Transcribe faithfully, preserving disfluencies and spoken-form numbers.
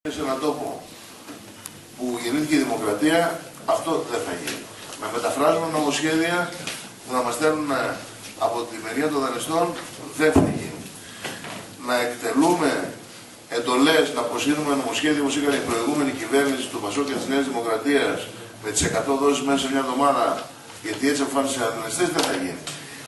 Σε έναν τόπο που γεννήθηκε η δημοκρατία, αυτό δεν θα γίνει. Να μεταφράζουμε νομοσχέδια που να μας στέλνουν από τη μεριά των δανειστών, δεν θα γίνει. Να εκτελούμε εντολές, να αποσύρουμε νομοσχέδια όπως έκανε η προηγούμενη κυβέρνηση του Πασόκ και της Νέας Δημοκρατίας με τις εκατό δόσεις μέσα σε μια εβδομάδα, γιατί έτσι εμφάνισε οι δανειστές, δεν θα γίνει.